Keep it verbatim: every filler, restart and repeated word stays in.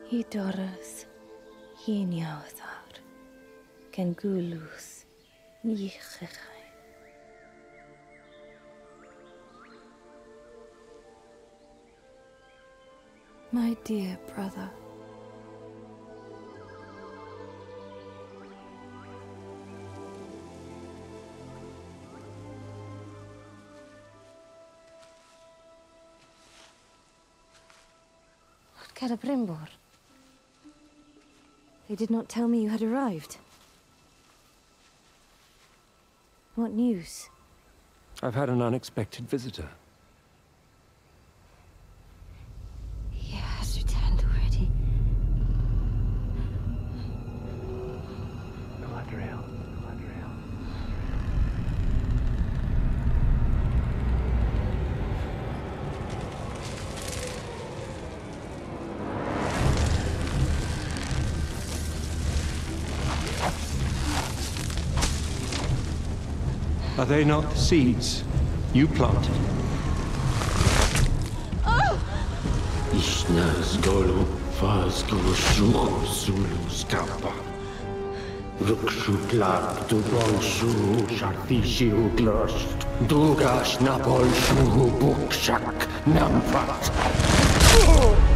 Hi doras, hi niawthar, gen gulus, ni chechai. My dear brother. Celebrimbor. They did not tell me you had arrived. What news? I've had an unexpected visitor. He has returned already. Galadriel, Galadriel. Are they not the seeds you planted? Ishnas golu faz golu shuhu sulu skapa. Rukshutlar tu bol shuhu shartishi uglost. Dugash na bol shuhu bukshak nampat.